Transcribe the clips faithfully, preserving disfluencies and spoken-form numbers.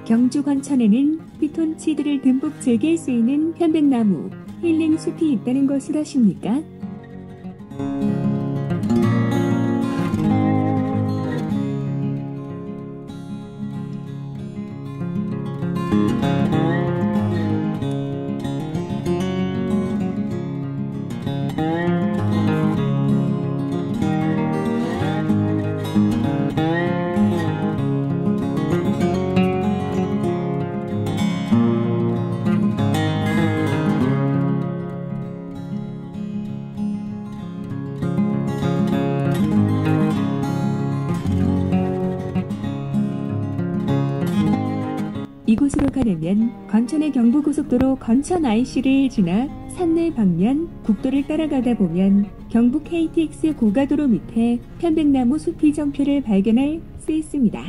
경주 건천에는 피톤치드를 듬뿍 즐길 수 있는 편백나무, 힐링 숲이 있다는 것을 아십니까? 이곳으로 가려면 건천의 경부고속도로 건천 아이씨를 지나 산내 방면 국도를 따라가다 보면 경부 케이티엑스 고가도로 밑에 편백나무 숲이 정표를 발견할 수 있습니다.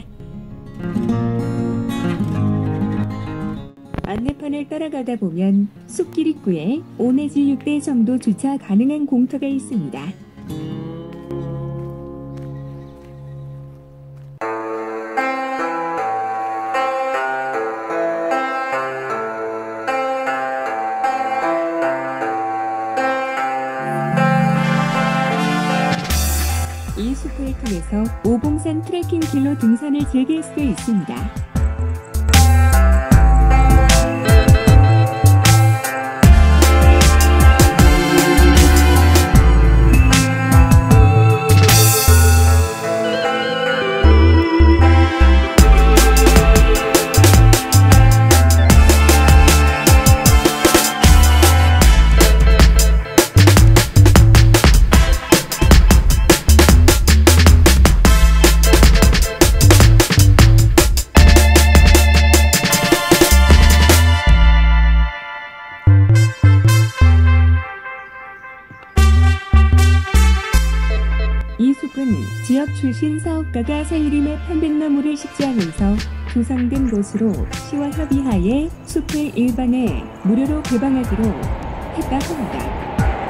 안내판을 따라가다 보면 숲길 입구에 오 내지 육 대 정도 주차 가능한 공터가 있습니다. 이 숲을 통해서 오봉산 트레킹 길로 등산을 즐길 수 있습니다. 이 숲은 지역 출신 사업가가 생이름의 편백나무를 식재하면서 조성된 곳으로 시와 협의하에 숲을 일반에 무료로 개방하기로 했다고 합니다.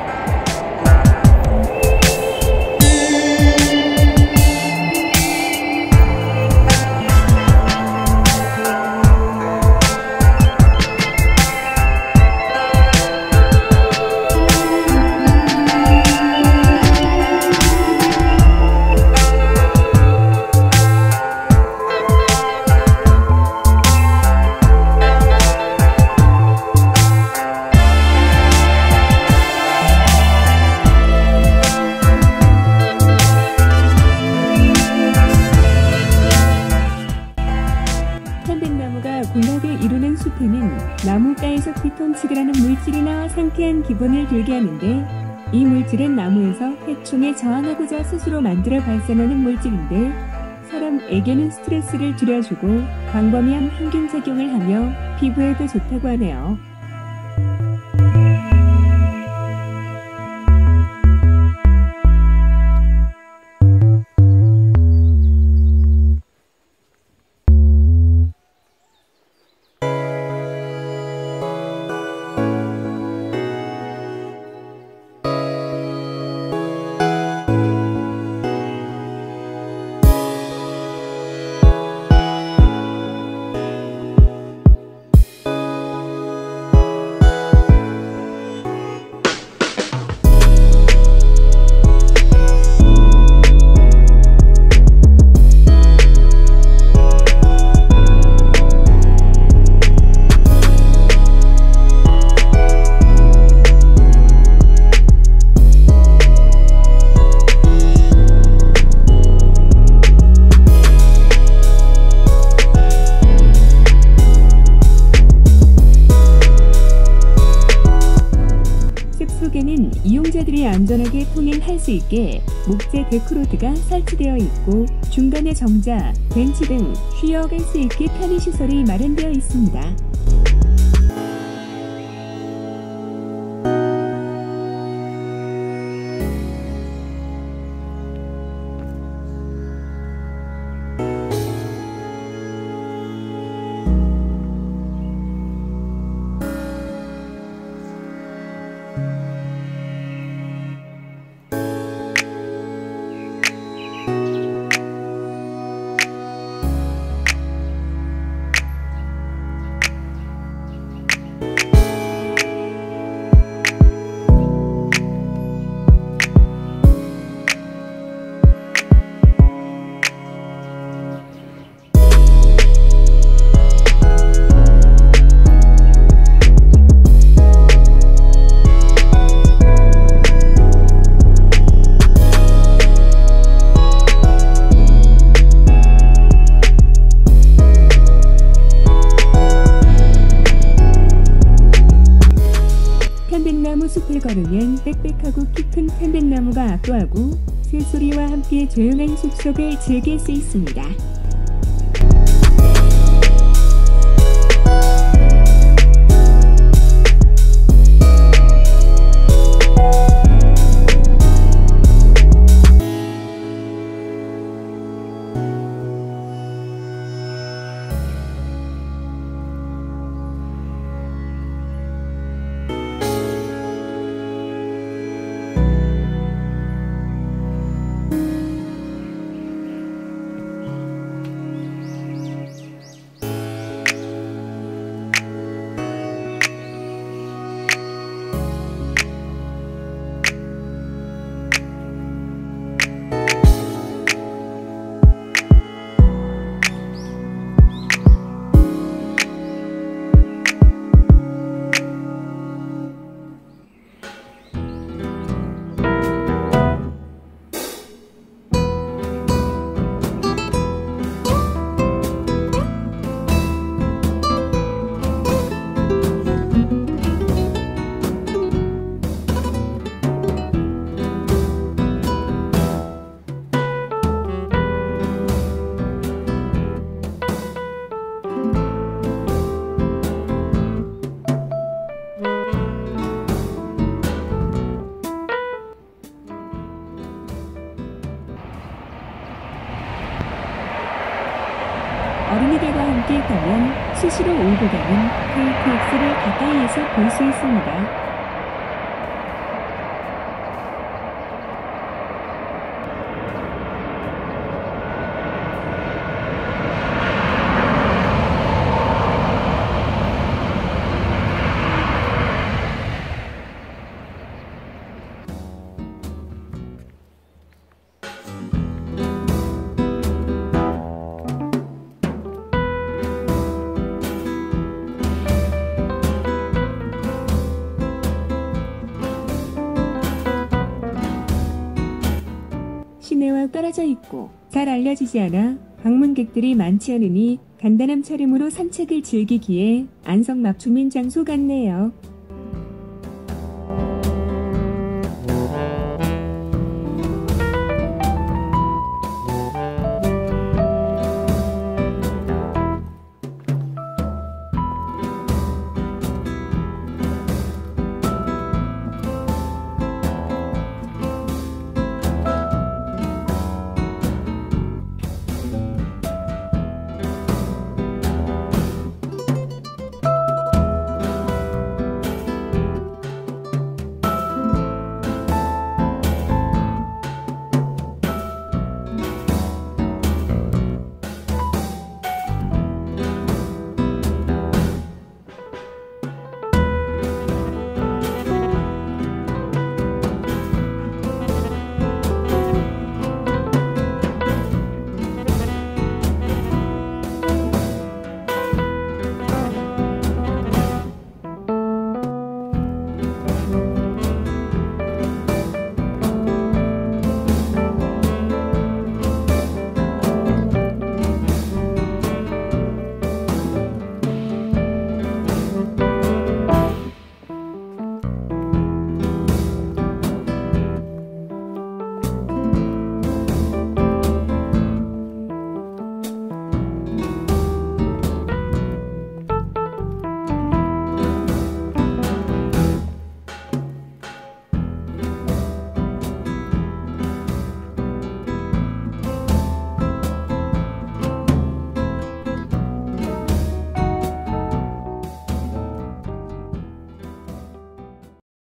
편백나무가 군락을 이루는 숲에는 나무가에서 피톤치드라는 물질이 나와 상쾌한 기분을 들게 하는데, 이 물질은 나무에서 해충에 저항하고자 스스로 만들어 발산하는 물질인데 사람에게는 스트레스를 줄여주고 광범위한 항균작용을 하며 피부에도 좋다고 하네요. 속에는 이용자들이 안전하게 통행할 수 있게 목재 데크로드가 설치되어 있고 중간에 정자, 벤치 등 쉬어갈 수 있게 편의시설이 마련되어 있습니다. 빽빽하고 키 큰 편백나무가 압도하고 새소리와 함께 조용한 숲속을 즐길 수 있습니다. 어린이들과 함께 가면 수시로 오고 가는 케이티엑스를 가까이에서 볼 수 있습니다. 시내와 떨어져 있고 잘 알려지지 않아 방문객들이 많지 않으니 간단한 차림으로 산책을 즐기기에 안성 맞춤인 장소 같네요.